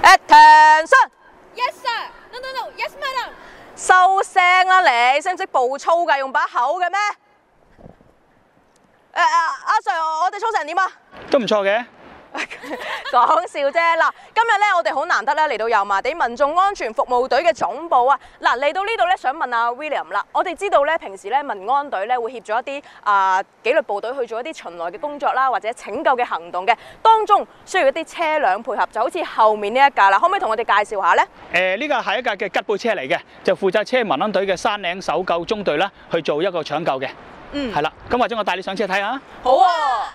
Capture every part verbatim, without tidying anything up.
Attention! Yes sir. No no no. Yes madam. 收聲啦你，識唔識步操㗎？用把口嘅咩？誒阿阿 Sir， 我哋操成點啊？ 都唔錯嘅。 講笑啫！嗱，今日咧我哋好難得咧嚟到油麻地民眾安全服務隊嘅總部啊！嗱，嚟到呢度咧，想問阿 William 啦，我哋知道咧平時咧民安隊咧會協助一啲啊紀律部隊去做一啲巡邏嘅工作啦，或者拯救嘅行動嘅，當中需要一啲車輛配合，就好似後面呢一架啦，可唔可以同我哋介紹下咧？ 誒，呢個係一架嘅吉普車嚟嘅，就負責車民安隊嘅山嶺搜救中隊啦，去做一個搶救嘅。嗯，係啦，咁或者我帶你上車睇下。 好啊。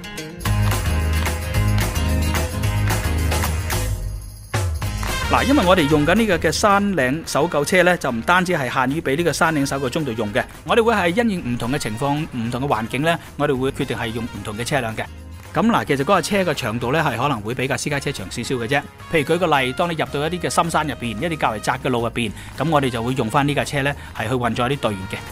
嗱，因為我哋用緊呢個嘅山嶺搜救車咧，就唔單止係限於俾呢個山嶺搜救中隊用嘅，我哋會係因應唔同嘅情況、唔同嘅環境咧，我哋會決定係用唔同嘅車輛嘅。咁嗱，其實嗰個車嘅長度咧係可能會比較私家車長少少嘅啫。譬如舉個例，當你入到一啲嘅深山入邊、一啲較為窄嘅路入邊，咁我哋就會用翻呢架車咧係去運載啲隊員嘅。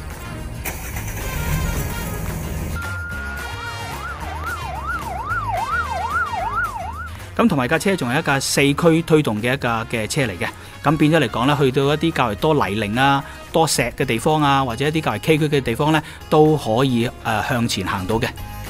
咁同埋架車仲係一架四驅推動嘅一架嘅車嚟嘅，咁變咗嚟講咧，去到一啲較為多泥濘啊、多石嘅地方啊，或者一啲較為崎嶇嘅地方咧，都可以誒、呃、向前行到嘅。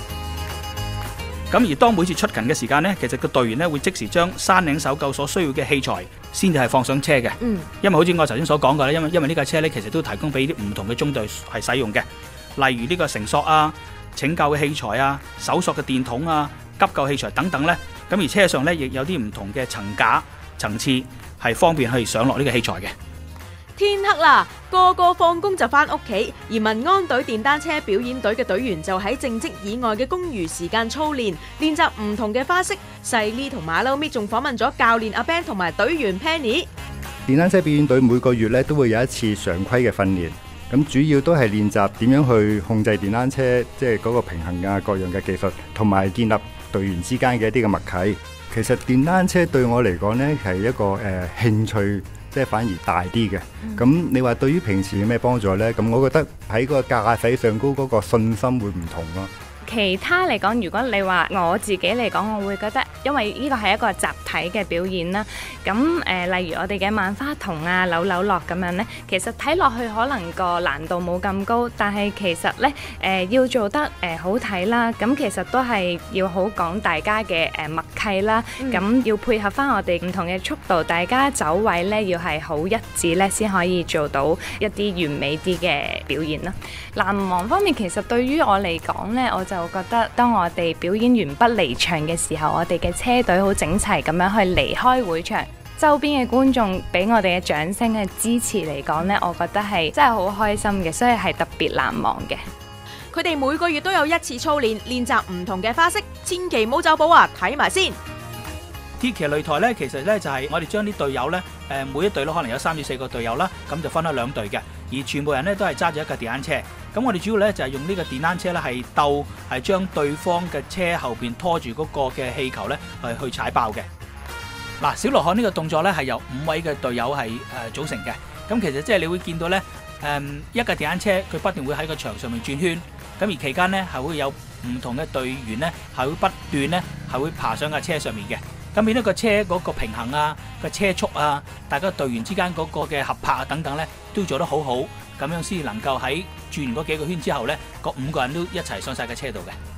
咁而當每次出勤嘅時間咧，其實個隊員咧會即時將山嶺搜救所需要嘅器材先至係放上車嘅。嗯。因為好似我頭先所講嘅咧，因為因為呢架車咧其實都提供俾啲唔同嘅中隊係使用嘅，例如呢個繩索啊、拯救嘅器材啊、搜索嘅電筒啊、急救器材等等咧。咁而車上咧亦有啲唔同嘅層架層次，係方便去上落呢個器材嘅。 天黑啦，個個放工就翻屋企，而民安隊電單車表演隊嘅隊員就喺正職以外嘅公餘時間操練，練習唔同嘅花式。細呢同馬騮咪仲訪問咗教練阿 Ben 同埋隊員 Penny。 電單車表演隊每個月咧都會有一次常規嘅訓練，咁主要都係練習點樣去控制電單車，即係嗰個平衡啊各樣嘅技術，同埋建立隊員之間嘅一啲嘅默契。其實電單車對我嚟講呢係一個誒、呃、興趣，即係反而大啲嘅。咁、嗯、你話對於平時有咩幫助呢？咁我覺得喺個駕駛上高嗰個信心會唔同咯。 其他嚟講，如果你話我自己嚟講，我會覺得，因為呢個係一個集體嘅表演啦。咁誒、呃，例如我哋嘅萬花筒啊、扭扭樂咁樣呢，其實睇落去可能個難度冇咁高，但係其實呢，誒、呃、要做得誒、呃、好睇啦。咁其實都係要好講大家嘅誒、呃、默契啦。咁、嗯、要配合翻我哋唔同嘅速度，大家走位呢要係好一致呢，先可以做到一啲完美啲嘅表演啦。難忘方面，其實對於我嚟講呢，我就覺得當我哋表演完畢離場嘅時候，我哋嘅車隊好整齊咁樣去離開會場，周邊嘅觀眾俾我哋嘅掌聲嘅支持嚟講呢，我覺得係真係好開心嘅，所以係特別難忘嘅。 佢哋每個月都有一次操練，練習唔同嘅花式，千祈唔好走寶啊！睇埋先。 鐵騎擂台咧，其實咧就係我哋將啲隊友咧，誒每一隊都可能有三至四個隊友啦，咁就分開兩隊嘅，而全部人咧都係揸住一架電單車。咁我哋主要咧就係用呢個電單車咧係鬥係將對方嘅車後邊拖住嗰個嘅氣球咧係去踩爆嘅。嗱，小羅漢呢個動作咧係由五位嘅隊友係誒組成嘅。咁其實即係你會見到咧，誒一架電單車佢不斷會喺個場上面轉圈，咁而期間咧係會有唔同嘅隊員咧係會不斷咧係會爬上架車上面嘅。咁變咗個車嗰個平衡啊、個車速啊、大家隊員之間嗰個嘅合拍啊等等咧，都做得好好，咁樣先能夠喺轉完嗰幾個圈之後咧，嗰五個人都一齊上晒架車度嘅。